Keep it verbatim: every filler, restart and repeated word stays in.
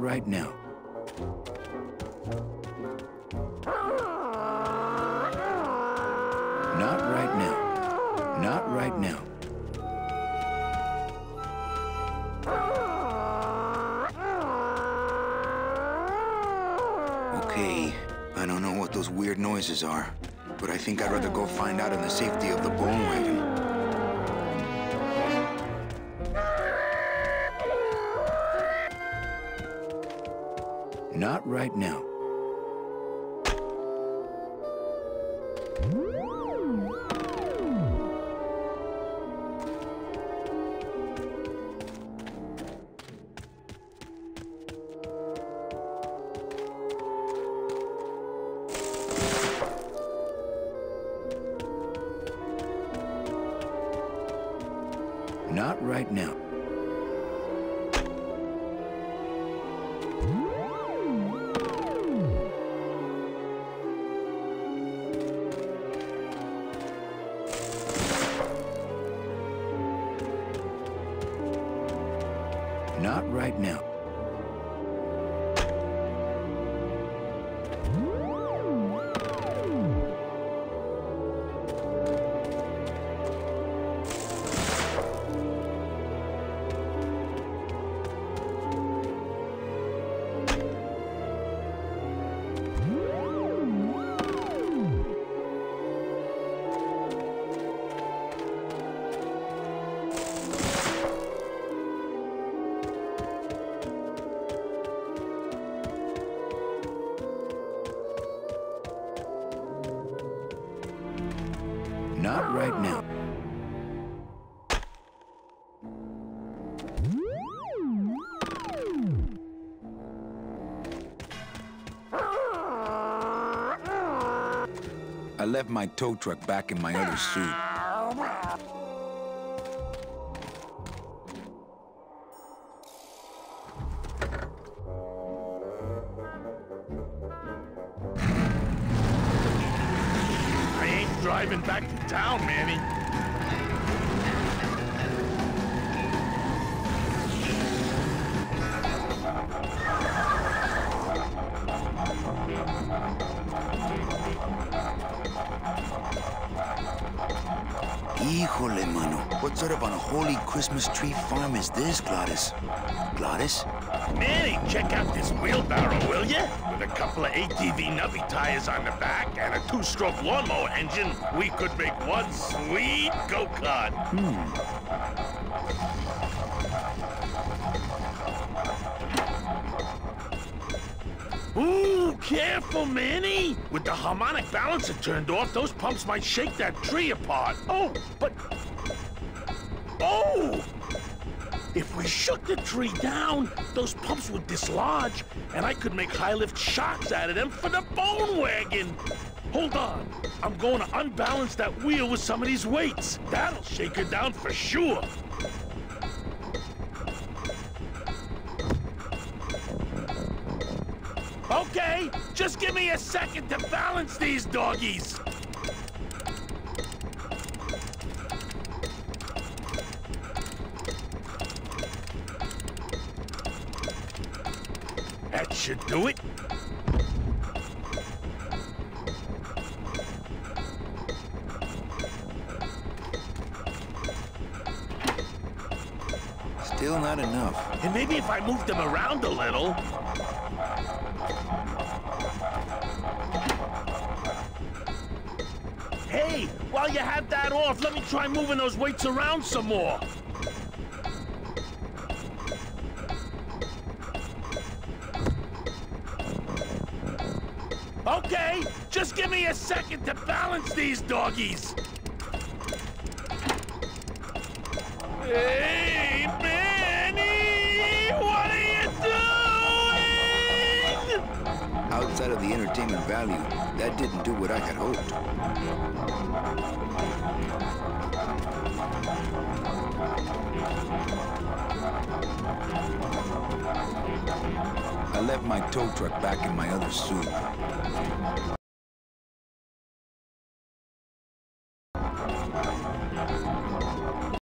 right now. Not right now. Not right now. Okay, I don't know what those weird noises are, but I think I'd rather go find out in the safety of the bone wagon. Not right now. Not right now. Not right now. Not right now. I left my tow truck back in my other suit. Driving back to town, Manny. Híjole, mano. What sort of unholy Christmas tree farm is this, Gladys? Gladys? Manny, check out this wheelbarrow, will ya? With a couple of A T V nubby tires on the back and a two-stroke lawnmower engine, we could make one sweet go-kart. Hmm. Ooh, careful, Manny! With the harmonic balancer turned off, those pumps might shake that tree apart. Oh, but... Oh! If we shook the tree down, those pumps would dislodge, and I could make high-lift shocks out of them for the bone wagon. Hold on. I'm going to unbalance that wheel with some of these weights. That'll shake her down for sure. Okay, just give me a second to balance these doggies. That should do it. Still not enough. And maybe if I move them around a little... Hey, while you have that off, let me try moving those weights around some more. Okay, just give me a second to balance these doggies. Hey, Manny! What are you doing? Outside of the entertainment value, that didn't do what I had hoped. I left my tow truck back in my other suit.